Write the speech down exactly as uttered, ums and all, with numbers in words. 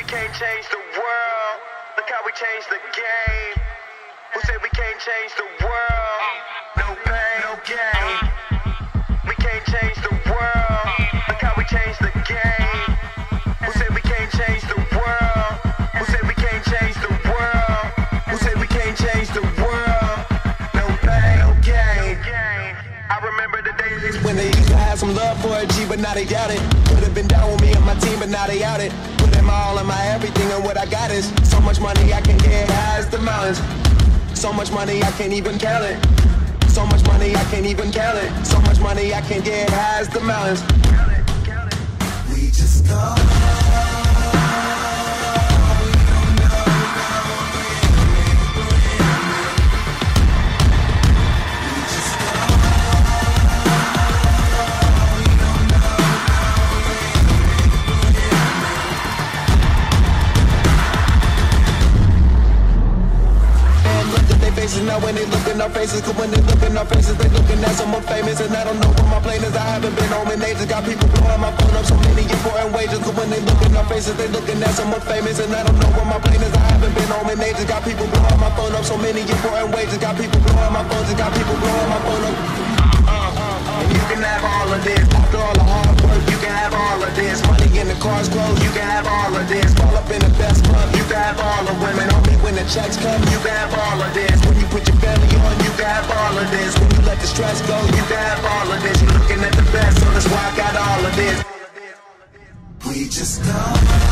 can't change the world? Look how we changed the game. Who said we can't change the world? No pain, no gain. We can't change the world. Look how we changed the game. Who said we can't change the world? Who said we can't change the world? Who said we can't change the world? No pain, no gain. I remember the days when they used to have some love for a G, but now they doubt it. Could have been down with me and my team, but now they out it. Put in my all and my everything, and what I got is so much money I can get high as the mountains. So much money I can't even count it. So much money I can't even count it. So much money I can get high as the mountains. We just go. Now when they look in our faces, cause when they look in our faces, they looking at someone famous. And I don't know where my plane is, I haven't been home in ages. Got people blowing my phone up so many important wages. Cause when they look in our faces, they looking at someone famous. And I don't know where my plane is, I haven't been home in ages. Got people blowing my phone up so many important wages. Got people blowing my phones, and got people blowing my phone up. And you can have all of this. After all the hard work, you can have all of this. Money in the cars, clothes, you can have all of this. Fall up in the best club, you can have all of women. Only when the checks come, you can have all of this. When you put your family on, you can have all of this. When you let the stress go, you can have all of this. You're looking at the best, so that's why I got all of this. We just go.